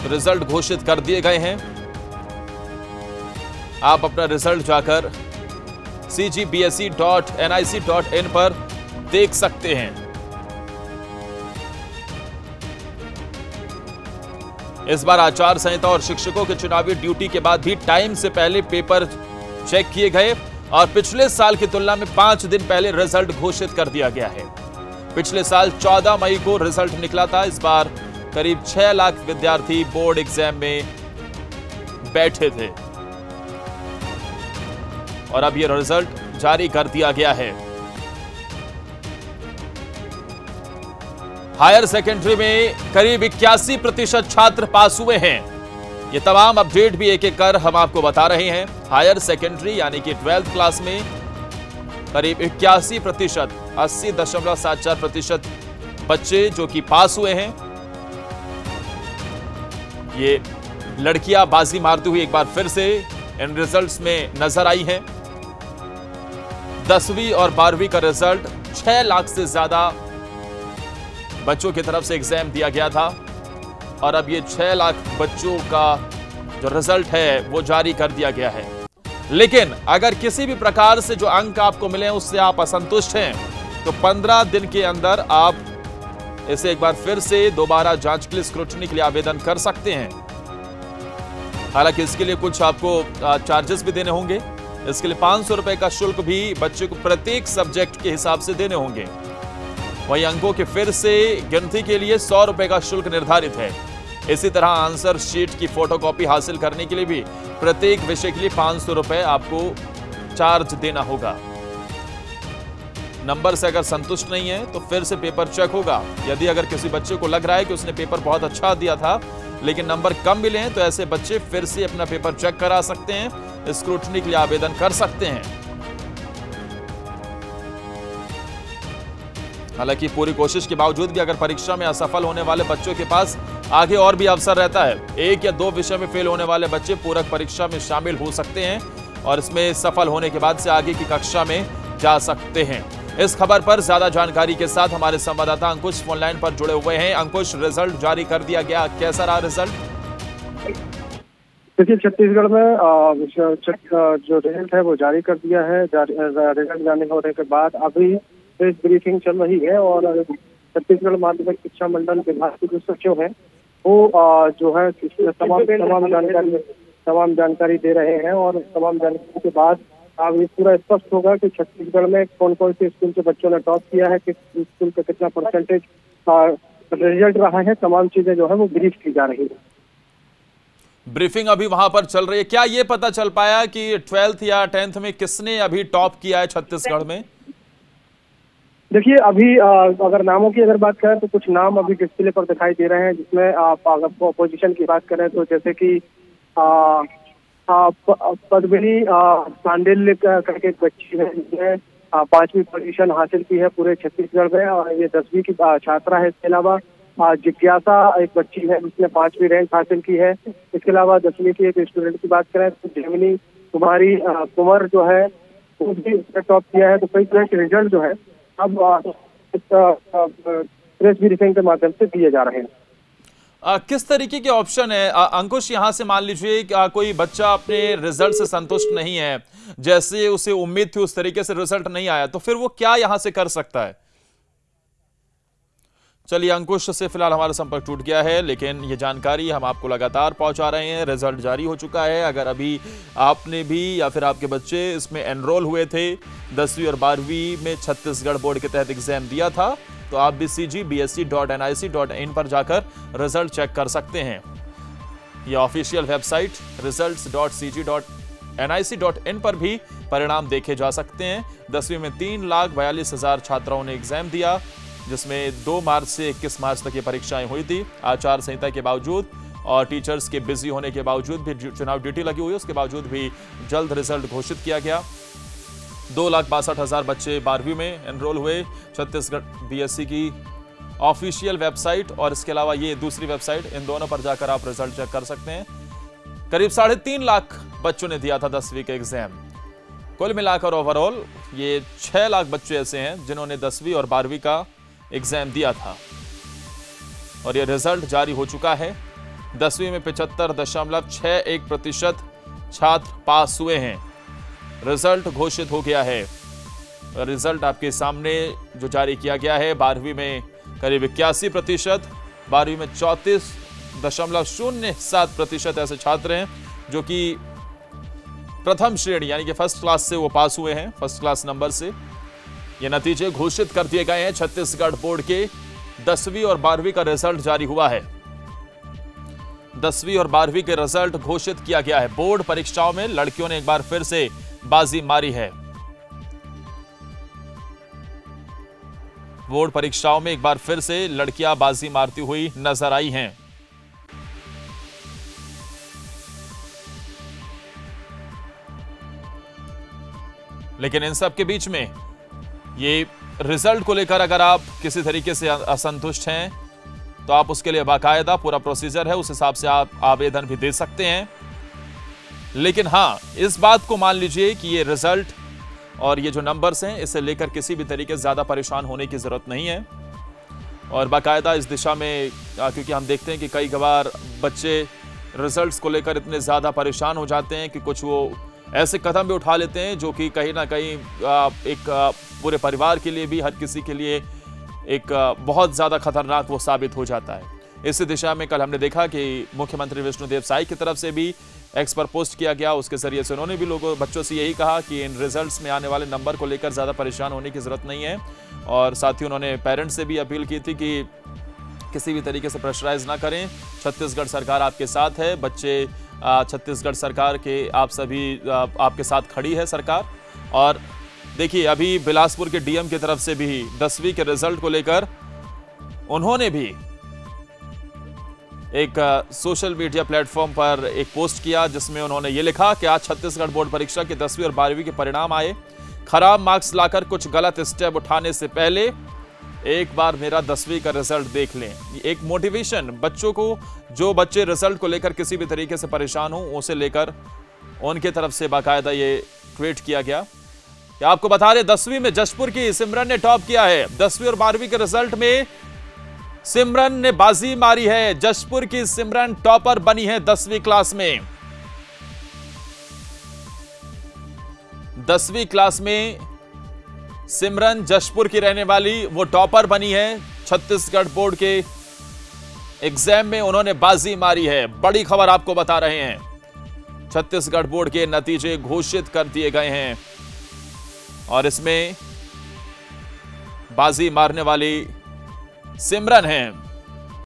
Result घोषित कर दिए गए हैं। आप अपना रिजल्ट जाकर cgbse.nic.in पर देख सकते हैं। इस बार आचार संहिता और शिक्षकों के चुनावी ड्यूटी के बाद भी टाइम से पहले पेपर चेक किए गए और पिछले साल की तुलना में 5 दिन पहले रिजल्ट घोषित कर दिया गया है। पिछले साल 14 मई को रिजल्ट निकला था। इस बार करीब 6 लाख विद्यार्थी बोर्ड एग्जाम में बैठे थे और अब यह रिजल्ट जारी कर दिया गया है। हायर सेकेंडरी में करीब 81% छात्र पास हुए हैं। ये तमाम अपडेट भी एक एक कर हम आपको बता रहे हैं। हायर सेकेंडरी यानी कि 12th क्लास में करीब 81%, 80.74% बच्चे जो कि पास हुए हैं। ये लड़कियां बाजी मारती हुई एक बार फिर से इन रिजल्ट्स में नजर आई हैं। 10वीं और 12वीं का रिजल्ट 6 लाख से ज्यादा बच्चों की तरफ से एग्जाम दिया गया था और अब ये 6 लाख बच्चों का जो रिजल्ट है वो जारी कर दिया गया है। लेकिन अगर किसी भी प्रकार से जो अंक आपको मिले उससे आप असंतुष्ट हैं तो 15 दिन के अंदर आप इसे एक बार फिर से दोबारा जांच के लिए, स्क्रूटनी के लिए आवेदन कर सकते हैं। हालांकि इसके लिए कुछ आपको चार्जेस भी देने होंगे। इसके लिए 500 रुपए का शुल्क भी बच्चे को प्रत्येक सब्जेक्ट के हिसाब से देने होंगे। वहीं अंकों के फिर से गिनती के लिए 100 रुपए का शुल्क निर्धारित है। इसी तरह आंसर शीट की फोटोकॉपी हासिल करने के लिए भी प्रत्येक विषय के लिए 500 रुपए आपको चार्ज देना होगा। नंबर से अगर संतुष्ट नहीं है तो फिर से पेपर चेक होगा। यदि अगर किसी बच्चे को लग रहा है कि उसने पेपर बहुत अच्छा दिया था लेकिन नंबर कम मिले हैं तो ऐसे बच्चे फिर से अपना पेपर चेक करा सकते हैं, स्क्रूटनी के लिए आवेदन कर सकते हैं। हालांकि पूरी कोशिश के बावजूद भी अगर परीक्षा में असफल होने वाले बच्चों के पास आगे और भी अवसर रहता है। 1 या 2 विषय में फेल होने वाले बच्चे पूरक परीक्षा में शामिल हो सकते हैं और इसमें सफल होने के बाद से आगे की कक्षा में जा सकते हैं। इस खबर पर ज्यादा जानकारी के साथ हमारे संवाददाता अंकुश फोन लाइन पर जुड़े हुए हैं। अंकुश, रिजल्ट जारी कर दिया गया, कैसा रहा रिजल्ट? देखिए, छत्तीसगढ़ में जो रिजल्ट है वो जारी कर दिया है। रिजल्ट जारी होने के बाद अभी प्रेस ब्रीफिंग चल रही है और छत्तीसगढ़ माध्यमिक शिक्षा मंडल विभाग के जो सचिव हैं वो जो है तमाम जानकारी दे रहे हैं और तमाम जानकारी के बाद अब ये पूरा स्पष्ट होगा कि छत्तीसगढ़ में कौन कौन से स्कूल के बच्चों ने टॉप किया है, किस स्कूल का कितना परसेंटेज रिजल्ट रहा है। तमाम चीजें जो है वो ब्रीफ की जा रही है। ब्रीफिंग अभी वहां पर चल रही है। क्या ये पता चल पाया कि 12th या 10th में किसने अभी टॉप किया है छत्तीसगढ़ में? देखिए, अभी अगर नामों की अगर बात करें तो कुछ नाम अभी डिस्प्ले पर दिखाई दे रहे हैं, जिसमें आप अगर पोजीशन की बात करें तो जैसे कि पद्मिनी सांडिल्य करके एक बच्ची है जिसने 5वीं पोजीशन हासिल की है पूरे छत्तीसगढ़ में और ये 10वीं की छात्रा है। इसके अलावा जिज्ञासा एक बच्ची है जिसने 5वीं रैंक हासिल की है। इसके अलावा 10वीं की एक स्टूडेंट की बात करें तो जेमिनी कुमारी कुंवर जो है वो भी टॉप किया है। तो कई तरह के रिजल्ट जो है अब प्रेस ब्रीफिंग के माध्यम से दिए जा रहे हैं। किस तरीके के ऑप्शन है अंकुश? यहां से मान लीजिए कोई बच्चा अपने रिजल्ट से संतुष्ट नहीं है, जैसे उसे उम्मीद थी उस तरीके से रिजल्ट नहीं आया, तो फिर वो क्या यहां से कर सकता है? चलिए, अंकुश से फिलहाल हमारा संपर्क टूट गया है, लेकिन ये जानकारी हम आपको लगातार पहुंचा रहे हैं। रिजल्ट जारी हो चुका है। अगर अभी आपने भी या फिर आपके बच्चे इसमें एनरोल हुए थे, 10वीं और 12वीं में छत्तीसगढ़ बोर्ड के तहत एग्जाम दिया था, तो आप भी cgbse.nic.in पर जाकर रिजल्ट चेक कर सकते हैं। यह ऑफिशियल वेबसाइट results.cg.nic.in पर भी परिणाम देखे जा सकते हैं। 10वीं में 3,42,000 छात्राओं ने एग्जाम दिया, जिसमें 2 मार्च से 21 मार्च तक ये परीक्षाएं हुई थी। आचार संहिता के बावजूद और टीचर्स के बिजी होने के बावजूद भी, चुनाव ड्यूटी लगी हुई है उसके बावजूद भी जल्द रिजल्ट घोषित किया गया। 2,62,000 बच्चे 12वीं में एनरोल हुए। छत्तीसगढ़ बीएससी की ऑफिशियल वेबसाइट और इसके अलावा ये दूसरी वेबसाइट, इन दोनों पर जाकर आप रिजल्ट चेक कर सकते हैं। करीब 3.5 लाख बच्चों ने दिया था 10वीं का एग्जाम। कुल मिलाकर ओवरऑल ये 6 लाख बच्चे ऐसे हैं जिन्होंने 10वीं और 12वीं का एग्जाम दिया था और ये रिजल्ट जारी हो चुका है। 10वीं में 75.61% छात्र पास हुए हैं। रिजल्ट घोषित हो गया है। रिजल्ट आपके सामने जो जारी किया गया है। 12वीं में करीब 81%, 12वीं में 34.07% ऐसे छात्र हैं जो कि प्रथम श्रेणी यानी कि फर्स्ट क्लास से वो पास हुए हैं, फर्स्ट क्लास नंबर से। ये नतीजे घोषित कर दिए गए हैं। छत्तीसगढ़ बोर्ड के 10वीं और 12वीं का रिजल्ट जारी हुआ है। 10वीं और 12वीं के रिजल्ट घोषित किया गया है। बोर्ड परीक्षाओं में लड़कियों ने एक बार फिर से बाजी मारी है। बोर्ड परीक्षाओं में एक बार फिर से लड़कियां बाजी मारती हुई नजर आई हैं। लेकिन इन सब के बीच में ये रिजल्ट को लेकर अगर आप किसी तरीके से असंतुष्ट हैं तो आप उसके लिए बाकायदा पूरा प्रोसीजर है, उस हिसाब से आप आवेदन भी दे सकते हैं। लेकिन हां, इस बात को मान लीजिए कि ये रिजल्ट और ये जो नंबर्स हैं इसे लेकर किसी भी तरीके से ज्यादा परेशान होने की जरूरत नहीं है। और बाकायदा इस दिशा में क्योंकि हम देखते हैं कि कई बार बच्चे रिजल्ट्स को लेकर इतने ज्यादा परेशान हो जाते हैं कि कुछ वो ऐसे कदम भी उठा लेते हैं जो कि कहीं ना कहीं एक पूरे परिवार के लिए भी, हर किसी के लिए एक बहुत ज्यादा खतरनाक वो साबित हो जाता है। इस दिशा में कल हमने देखा कि मुख्यमंत्री विष्णुदेव साई की तरफ से भी एक्स पर पोस्ट किया गया, उसके जरिए से उन्होंने भी बच्चों से यही कहा कि इन रिजल्ट्स में आने वाले नंबर को लेकर ज्यादा परेशान होने की जरूरत नहीं है। और साथ ही उन्होंने पेरेंट्स से भी अपील की थी कि किसी भी तरीके से प्रेशराइज ना करें। छत्तीसगढ़ सरकार आपके साथ है, बच्चे छत्तीसगढ़ सरकार के आप सभी आपके साथ खड़ी है सरकार। और देखिए, अभी बिलासपुर के डीएम की तरफ से भी 10वीं के रिजल्ट को लेकर उन्होंने भी एक सोशल मीडिया प्लेटफॉर्म पर एक पोस्ट किया जिसमें उन्होंने ये लिखा कि आज छत्तीसगढ़ बोर्ड परीक्षा के 10वीं और 12वीं के परिणाम आए। खराब मार्क्स लाकर कुछ गलत स्टेप उठाने से पहले एक बार मेरा 10वीं का रिजल्ट देख लें। एक मोटिवेशन बच्चों को, जो बच्चे रिजल्ट को लेकर किसी भी तरीके से परेशान हो, उसे लेकर उनके तरफ से बाकायदा ये ट्वीट किया गया। क्या आपको बता रहे 10वीं में जशपुर की सिमरन ने टॉप किया है। 10वीं और 12वीं के रिजल्ट में सिमरन ने बाजी मारी है। जशपुर की सिमरन टॉपर बनी है 10वीं क्लास में। 10वीं क्लास में सिमरन जशपुर की रहने वाली वो टॉपर बनी है। छत्तीसगढ़ बोर्ड के एग्जाम में उन्होंने बाजी मारी है। बड़ी खबर आपको बता रहे हैं, छत्तीसगढ़ बोर्ड के नतीजे घोषित कर दिए गए हैं और इसमें बाजी मारने वाली सिमरन है।